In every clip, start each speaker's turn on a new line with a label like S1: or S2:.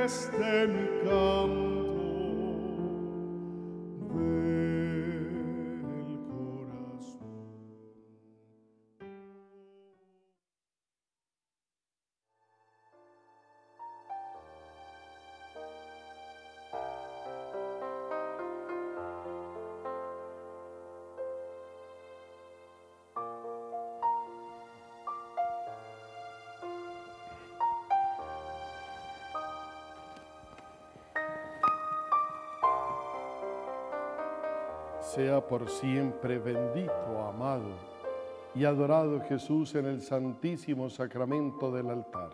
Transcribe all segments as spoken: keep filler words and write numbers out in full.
S1: este mi canto del corazón. Sea por siempre bendito, amado y adorado Jesús en el santísimo sacramento del altar.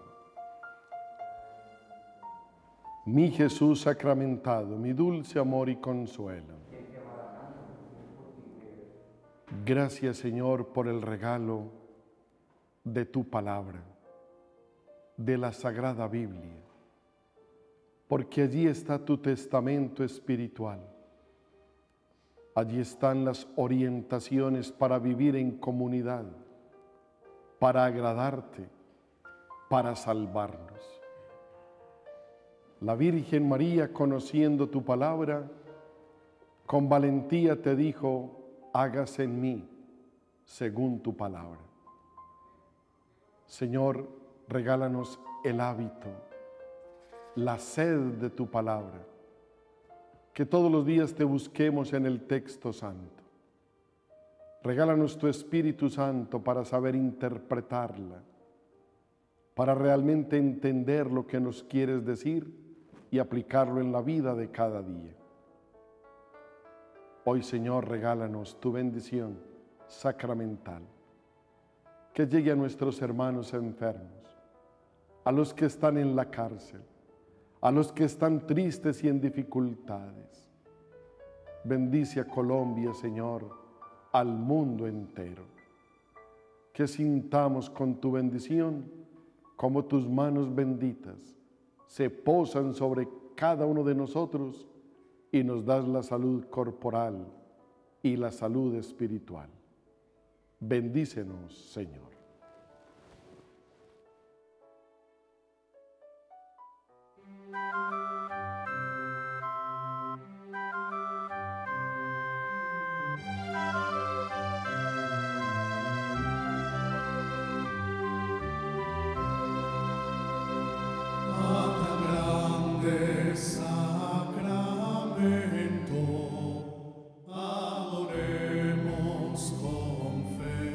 S1: Mi Jesús sacramentado, mi dulce amor y consuelo. Gracias, Señor, por el regalo de tu palabra, de la Sagrada Biblia, porque allí está tu testamento espiritual. Allí están las orientaciones para vivir en comunidad, para agradarte, para salvarnos. La Virgen María, conociendo tu palabra, con valentía te dijo: hágase en mí según tu palabra. Señor, regálanos el hábito, la sed de tu palabra, que todos los días te busquemos en el texto santo. Regálanos tu Espíritu Santo para saber interpretarla, para realmente entender lo que nos quieres decir y aplicarlo en la vida de cada día. Hoy, Señor, regálanos tu bendición sacramental, que llegue a nuestros hermanos enfermos, a los que están en la cárcel, a los que están tristes y en dificultades. Bendice a Colombia, Señor, al mundo entero. Que sintamos con tu bendición como tus manos benditas se posan sobre cada uno de nosotros y nos das la salud corporal y la salud espiritual. Bendícenos, Señor.
S2: Sacramento, adoremos con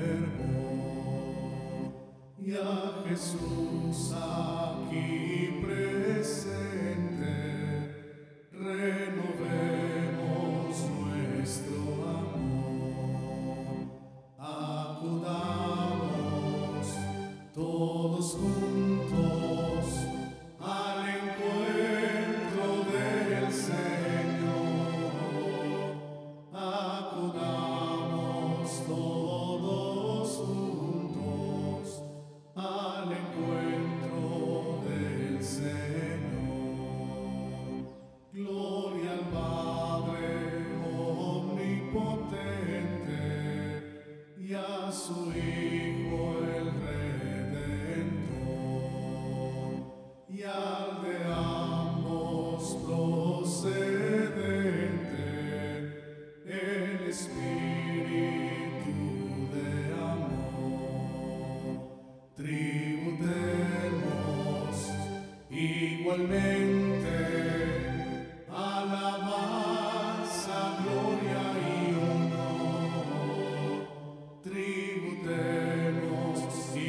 S2: fervor y a Jesús aquí presente, renovemos nuestro amor. Acudamos todos juntos al encuentro del Señor. Acudamos todos juntos al encuentro del Señor. Gloria al Padre omnipotente y a su Hijo el Redentor, y al de ambos procedente, el Espíritu de amor. Tributemos igualmente alabanza, gloria y honor. Tributemos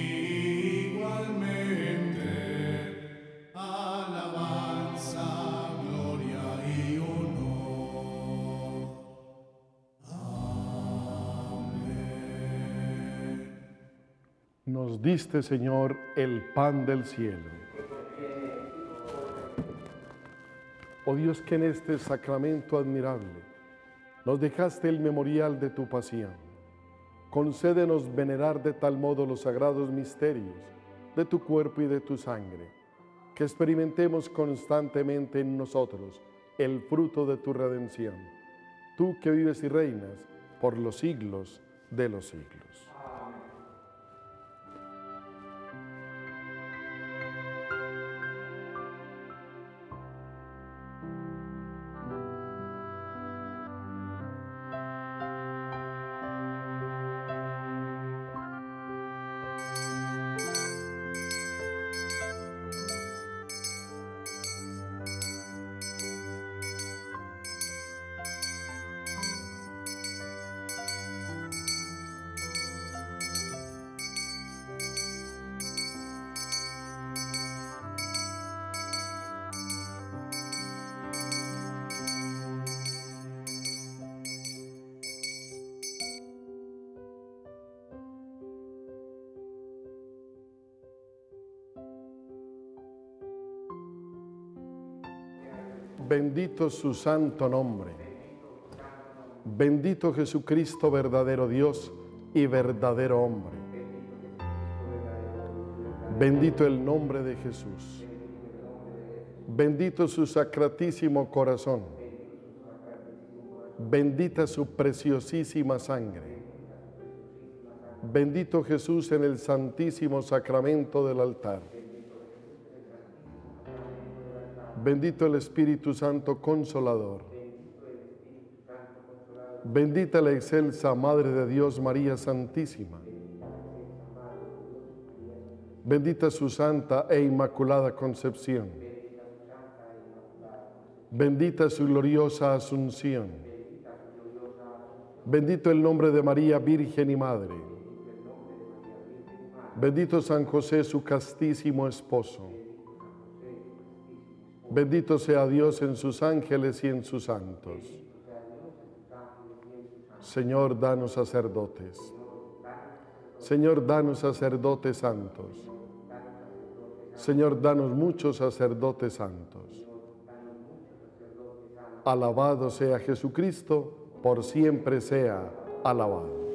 S2: igualmente alabanza, gloria y honor. Amén.
S1: Nos diste, Señor, el pan del cielo. Oh Dios, que en este sacramento admirable nos dejaste el memorial de tu pasión. Concédenos venerar de tal modo los sagrados misterios de tu cuerpo y de tu sangre, que experimentemos constantemente en nosotros el fruto de tu redención. Tú que vives y reinas por los siglos de los siglos. Bendito su santo nombre. Bendito Jesucristo, verdadero Dios y verdadero hombre. Bendito el nombre de Jesús. Bendito su sacratísimo corazón. Bendita su preciosísima sangre. Bendito Jesús en el santísimo sacramento del altar. Bendito el Espíritu Santo Consolador. Bendita la excelsa Madre de Dios, María Santísima. Bendita su santa e inmaculada concepción. Bendita su gloriosa asunción. Bendito el nombre de María, Virgen y Madre. Bendito San José, su castísimo esposo. Bendito sea Dios en sus ángeles y en sus santos. Señor, danos sacerdotes. Señor, danos sacerdotes santos. Señor, danos muchos sacerdotes santos. Alabado sea Jesucristo, por siempre sea alabado.